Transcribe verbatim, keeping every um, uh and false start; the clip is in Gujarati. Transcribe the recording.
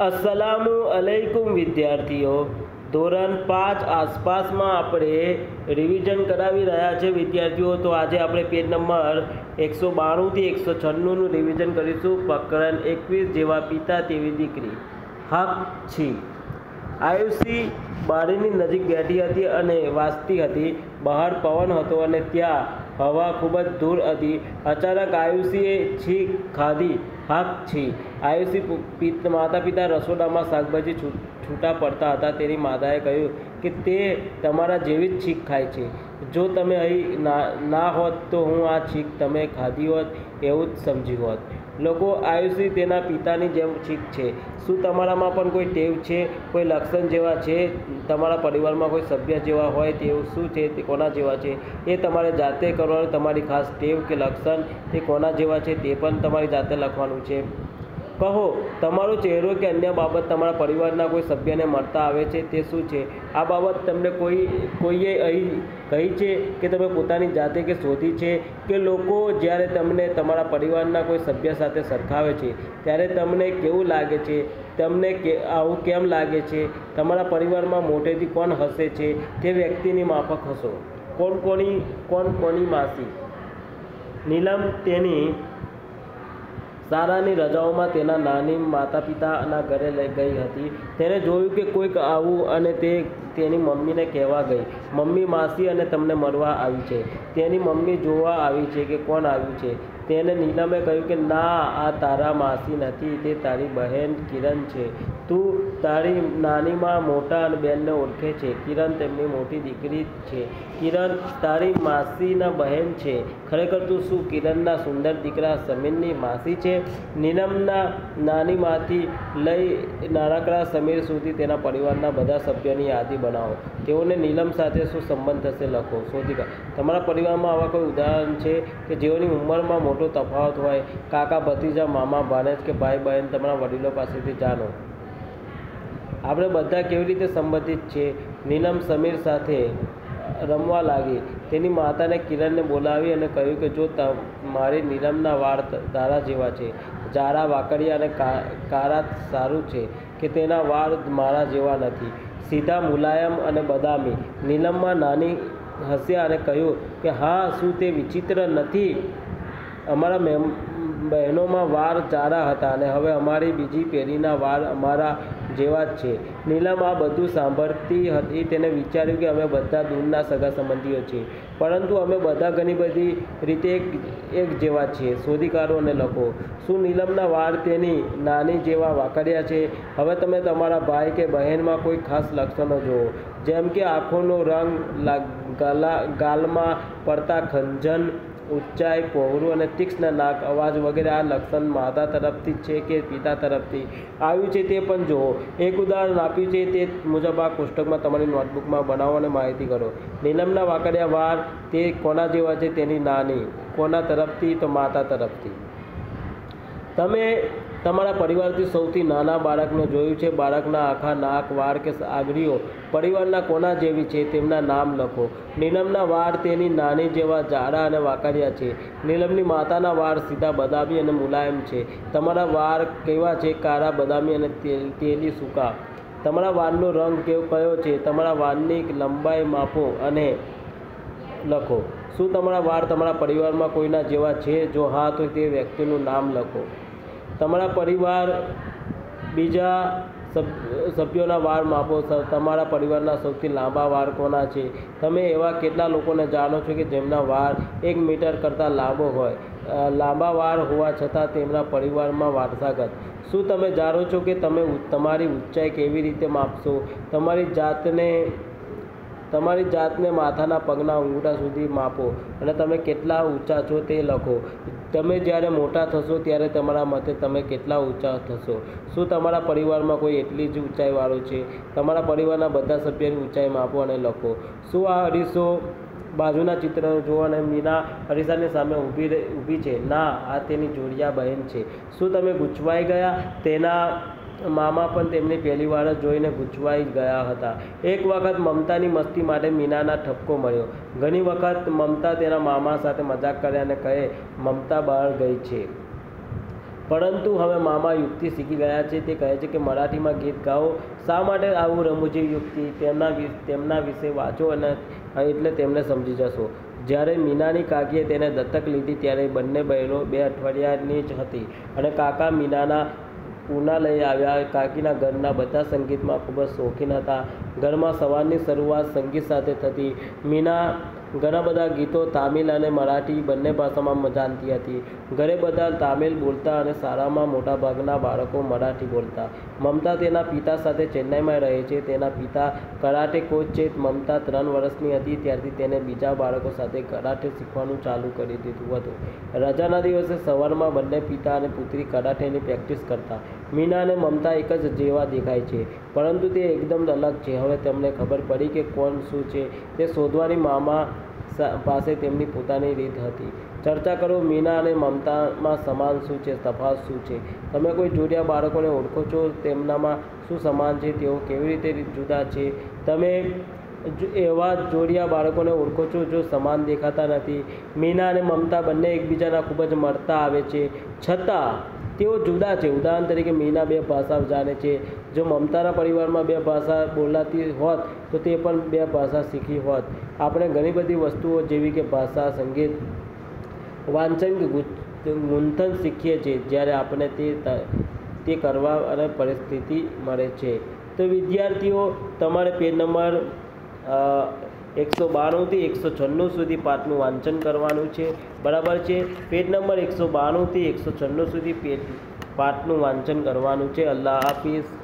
अस्सलामु अलैकुम विद्यार्थीओ ધોરણ પાંચ આસપાસમાં આપણે રિવિઝન કરાવી રહ્યા છે વિદ્યાર્થીઓ। તો આજે આપણે પેજ નંબર એકસો બાણુંથી એકસો છન્નુંનું રિવિઝન કરીશું। પ્રકરણ એકવીસ જેવા પિતા તેવી દીકરી। હક છી। આયુષી બારીની નજીક બેઠી હતી અને વાંચતી હતી। બહાર પવન હતો અને ત્યાં હવા ખૂબ જ દૂર હતી। અચાનક આયુષીએ છીંક ખાધી। હક છી। આયુષી માતા પિતા રસોડામાં શાકભાજી છૂટા પડતા હતા। તેની માતાએ કહ્યું કે તે તમારા જેવી જ છીંક ખાય છે। જો તમે અહીં ના ના હોત તો હું આ છીંક તમે ખાધી હોત એવું જ સમજી હોત। લોકો આયુષી તેના પિતાની જેમ છીંક છે। શું તમારામાં પણ કોઈ ટેવ છે, કોઈ લક્ષણ જેવા છે? તમારા પરિવારમાં કોઈ સભ્ય જેવા હોય તેવું શું છે, તે કોના જેવા છે એ તમારે જાતે કરવાનું। તમારી ખાસ ટેવ કે લક્ષણ તે કોના જેવા છે તે પણ તમારી જાતે લખવાનું છે। કહો તમારો ચહેરો કે અન્ય બાબત તમારા પરિવારના કોઈ સભ્યને મળતા આવે છે તે શું છે? આ બાબત તમને કોઈ કોઈએ અહીં કહી છે કે તમે પોતાની જાતે કે શોધી છે? કે લોકો જ્યારે તમને તમારા પરિવારના કોઈ સભ્ય સાથે સરખાવે છે ત્યારે તમને કેવું લાગે છે? તમને કે આવું કેમ લાગે છે? તમારા પરિવારમાં મોટેથી કોણ હસે છે તે વ્યક્તિની માફક હસો। કોણ કોની કોણ કોની માસી? નીલમ તેની શાળાની રજાઓમાં તેના નાની માતા પિતાના ઘરે લઈ ગઈ હતી। તેણે જોયું કે કોઈક આવું અને તે તેની મમ્મીને કહેવા ગઈ, મમ્મી માસી અને તમને મળવા આવી છે। તેની મમ્મી જોવા આવી છે કે કોણ આવ્યું છે। તેને નીલમે કહ્યું કે ના, આ તારા માસી નથી, તે તારી બહેન કિરણ છે। તું તારી નાનીમાં મોટા બેનને ઓળખે છે। કિરણ તેમની મોટી દીકરી છે। કિરણ તારી માસીના બહેન છે। ખરેખર તું શું કિરણના સુંદર દીકરા સમીરની માસી છે? નીલમના નાનીમાંથી લઈ નાનકડા સમીર સુધી તેના પરિવારના બધા સભ્યોની યાદી બનાવો। તેઓને નીલમ સાથે શું સંબંધ થશે લખો। શોધી કાઢો। તમારા પરિવારમાં આવા કોઈ ઉદાહરણ છે કે જેઓની ઉંમરમાં મોટો તફાવત હોય? કાકા ભત્રીજા, મામા ભાણેજ કે ભાઈ બહેન? તમારા વડીલો પાસેથી જાણો। આપણે બધા કેવી રીતે સંબંધિત છે? નીલમ સમીર સાથે રમવા લાગી। તેની માતાને કિરણને બોલાવી અને કહ્યું કે જો મારી નીલમના વાળ તારા જેવા છે, જાડા વાકડિયા અને કાળા, સારું છે કે તેના વાળ મારા જેવા નથી, સીધા, મુલાયમ અને બદામી। નીલમમાં નાની હસ્યા અને કહ્યું કે હા, શું તે વિચિત્ર નથી? અમારા બહેનોમાં વાળ જાડા હતા અને હવે અમારી બીજી પેઢીના વાળ અમારા જેવા જ છે। નીલમ આ બધું સાંભળતી હતી। તેને વિચાર્યું કે અમે બધા દૂરના સગા સંબંધીઓ છીએ, પરંતુ અમે બધા ઘણી બધી રીતે એક એક જેવા છીએ। શોધી કાઢો અને લખો। શું નીલમના વાળ તેની નાની જેવા વાકડિયા છે? હવે તમે તમારા ભાઈ કે બહેનમાં કોઈ ખાસ લક્ષણો જુઓ, જેમ કે આંખોનો રંગ, ગાલમાં પડતા ખંજન, ઊંચાઈ, પહોળું અને તીક્ષ્ણ નાક, અવાજ વગેરે। આ લક્ષણ માતા તરફથી છે કે પિતા તરફથી આવ્યું છે તે પણ જુઓ। એક ઉદાહરણ આપ્યું છે તે મુજબ આ કોષ્ટકમાં તમારી નોટબુકમાં બનાવો અને માહિતી કરો। નીલમના વાકડિયા વાળ તે કોના જેવા છે? તેની નાની। કોના તરફથી? તો માતા તરફથી। તમે તમારા પરિવારથી સૌથી નાના બાળકને જોયું છે? બાળકના આખા નાક, વાળ કે આંગળીઓ પરિવારના કોના જેવી છે? તેમના નામ લખો। નીલમના વાળ તેની નાની જેવા જાડા અને વાકડિયા છે। નીલમની માતાના વાળ સીધા, બદામી અને મુલાયમ છે। તમારા વાળ કેવા છે? કાળા, બદામી અને તેલી સૂકા। તમારા વાળનો રંગ કેવો કયો છે? તમારા વાળની લંબાઈ માપો અને લખો। શું તમારા વાળ તમારા પરિવારમાં કોઈના જેવા છે? જો હા, તો તે વ્યક્તિનું નામ લખો। તમારા પરિવાર બીજા સભ્યોના વાળ માપો। તમારા પરિવારના સૌથી લાંબા વાળ કોના છે? તમે એવા કેટલા લોકોને જાણો છો કે જેમના વાળ એક મીટર કરતાં લાંબો હોય, લાંબા વાળ હોવા છતાં તેમના પરિવારમાં વારસાગત? શું તમે જાણો છો કે તમે તમારી ઊંચાઈ કેવી રીતે માપશો? તમારી જાતને તમારી જાતને માથાના પગના અંગૂઠા સુધી માપો અને તમે કેટલા ઊંચા છો તે લખો। તમે જ્યારે મોટા થશો ત્યારે તમારા મતે તમે કેટલા ઊંચા થશો? શું તમારા પરિવારમાં કોઈ એટલી જ ઊંચાઈવાળો છે? તમારા પરિવારના બધા સભ્યોની ઊંચાઈ માપો અને લખો। શું આ અરીસો બાજુના ચિત્ર જુઓ અને મીના અરીસાની સામે ઊભી ઊભી છે? ના, આ તેની જોડિયા બહેન છે। શું તમે ગૂંચવાઈ ગયા? તેના મામા પણ તેમની પહેલી વાર જ જોઈને ગૂંચવાઈ ગયા હતા। એક વખત મમતાની મસ્તી માટે મીનાના ઠપકો મળ્યો। ઘણી વખત મમતા તેના મામા સાથે મજાક કરે અને કહે મમતા બહાર ગઈ છે, પરંતુ હવે મામા યુક્તિ શીખી ગયા છે. તે કહે છે કે મરાઠીમાં ગીત ગાઓ. શા માટે આવું રમૂજી યુક્તિ? તેમના તેમના વિશે વાંચો અને એટલે તેમને સમજી જશો. જ્યારે મીનાની કાકીએ તેને દત્તક લીધી ત્યારે બંને બહેનો બે અઠવાડિયાની જ હતી અને કાકા મીનાના પૂના લઈ આવ્યા. કાકીના ઘરના બધા સંગીતમાં ખૂબ જ શોખીન હતા. ઘરમાં સવારની શરૂઆત સંગીત સાથે થતી. મીના ઘણા બધા ગીતો તામિલ અને મરાઠી બંને ભાષામાં જાણતી હતી. ઘરે બધા તામિલ બોલતા અને શાળામાં મોટાભાગના બાળકો મરાઠી બોલતા. મમતા તેના પિતા સાથે ચેન્નાઈમાં રહે છે. તેના પિતા કરાટે કોચ છે. મમતા ત્રણ વર્ષની હતી ત્યારથી તેને બીજા બાળકો સાથે કરાટે શીખવાનું ચાલુ કરી દીધું હતું. રજાના દિવસે સવારમાં બંને પિતા અને પુત્રી કરાટેની પ્રેક્ટિસ કરતા. મીના અને મમતા એક જ જેવા દેખાય છે, પરંતુ તે એકદમ અલગ છે. હવે તેમને ખબર પડી કે કોણ શું છે તે શોધવાની મામા પાસે તેમની પોતાની રીત હતી. ચર્ચા કરો. મીના અને મમતામાં સમાન શું છે, તફાવત શું છે? તમે કોઈ જોડિયા બાળકોને ઓળખો છો? તેમનામાં શું સમાન છે? તેઓ કેવી રીતે જુદા છે? તમે એવા જોડિયા બાળકોને ઓળખો છો જો સમાન દેખાતા નથી? મીના અને મમતા બંને એકબીજાના ખૂબ જ મળતા આવે છે, છતાં તેઓ જુદા છે. ઉદાહરણ તરીકે મીના બે ભાષા જાણે છે. જો મમતાના પરિવારમાં બે ભાષા બોલાતી હોત તો તે પણ બે ભાષા શીખી હોત. આપણે ઘણી બધી વસ્તુઓ જેવી કે ભાષા, સંગીત, વાંચન કે ગુંથન શીખીએ છીએ જ્યારે આપણે તે તે કરવા અને પરિસ્થિતિ મળે છે. તો વિદ્યાર્થીઓ, તમારે પેજ નંબર એકસો બાણુંથી એકસો છન્નું સુધી પાઠનું વાંચન કરવાનું છે. બરાબર છે? પેજ નંબર એકસો બાણુંથી એકસો છન્નું સુધી પેજ પાઠનું વાંચન કરવાનું છે. અલ્લાહ હાફિઝ.